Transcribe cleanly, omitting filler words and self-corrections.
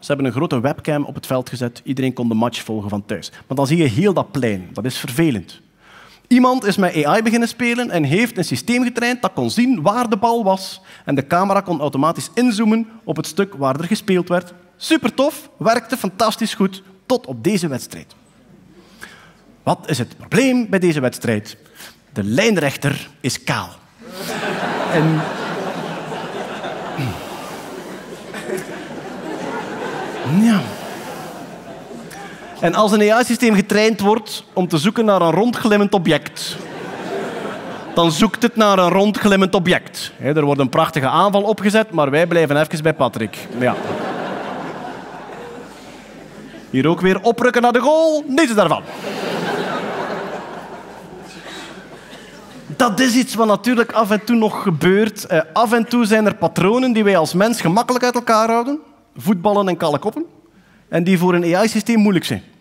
Ze hebben een grote webcam op het veld gezet. Iedereen kon de match volgen van thuis. Maar dan zie je heel dat plein. Dat is vervelend. Iemand is met AI beginnen spelen en heeft een systeem getraind dat kon zien waar de bal was. En de camera kon automatisch inzoomen op het stuk waar er gespeeld werd. Super tof, werkte fantastisch goed, tot op deze wedstrijd. Wat is het probleem bij deze wedstrijd? De lijnrechter is kaal. En... ja. En als een AI-systeem getraind wordt om te zoeken naar een rondglimmend object, dan zoekt het naar een rondglimmend object. Er wordt een prachtige aanval opgezet, maar wij blijven even bij Patrick. Ja. Hier ook weer oprukken naar de goal, niets daarvan. Dat is iets wat natuurlijk af en toe nog gebeurt. Af en toe zijn er patronen die wij als mens gemakkelijk uit elkaar houden. Voetballen en kale koppen. En die voor een AI-systeem moeilijk zijn.